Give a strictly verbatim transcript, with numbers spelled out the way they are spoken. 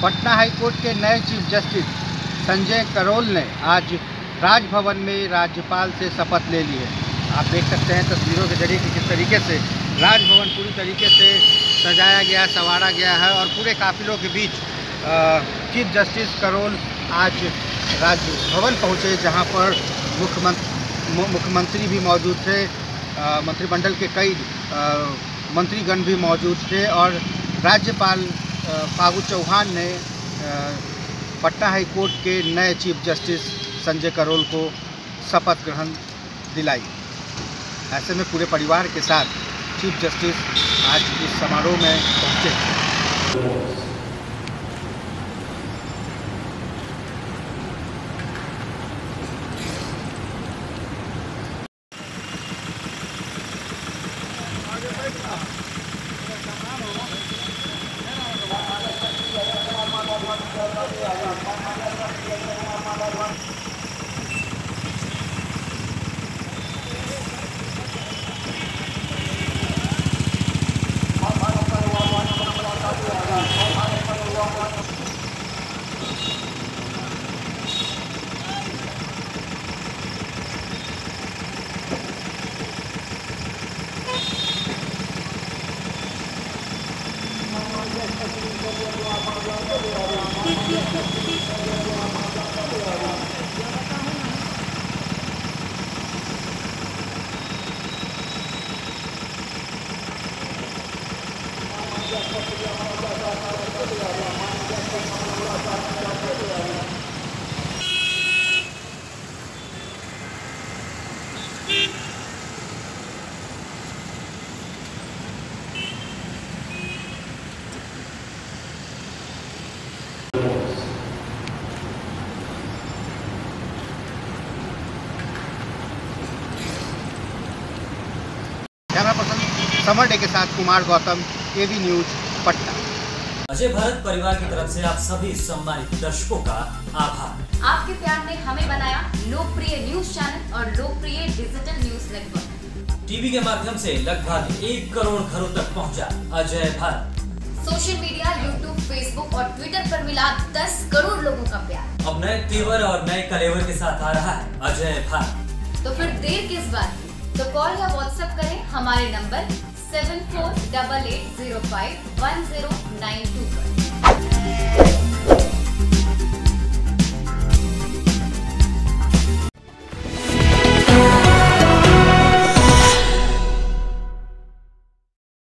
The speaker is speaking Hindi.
पटना हाई कोर्ट के नए चीफ जस्टिस संजय करोल ने आज राजभवन में राज्यपाल से शपथ ले ली है। आप देख सकते हैं तस्वीरों के जरिए कि किस तरीके से राजभवन पूरी तरीके से सजाया गया, संवारा गया है और पूरे काफिलों के बीच चीफ जस्टिस करोल आज राजभवन पहुंचे, जहां पर मुख्यमंत्री मुख्यमंत्री भी मौजूद थे, मंत्रिमंडल के कई मंत्रीगण भी मौजूद थे और राज्यपाल फागू चौहान ने पटना हाई कोर्ट के नए चीफ जस्टिस संजय करोल को शपथ ग्रहण दिलाई। ऐसे में पूरे परिवार के साथ चीफ जस्टिस आज इस समारोह में पहुंचे। कैमरा पर्सन समर डे के साथ कुमार गौतम, एबी न्यूज, पटना। अजय भारत परिवार की तरफ से आप सभी सम्मानित दर्शकों का आभार। आपके प्यार ने हमें बनाया लोकप्रिय न्यूज चैनल और लोकप्रिय डिजिटल न्यूज नेटवर्क। टीवी के माध्यम से लगभग एक करोड़ घरों तक पहुंचा Ajay Bharat. Social media, YouTube, Facebook और ट्विटर पर मिला दस करोड़ लोगों का प्यार। अब नए तेवर और नए कलेवर के साथ आ रहा है अजय भारत। तो फिर देर किस बात की? तो कॉल या व्हाट्सएप करें हमारे number seven four double eight zero five one zero nine two पर।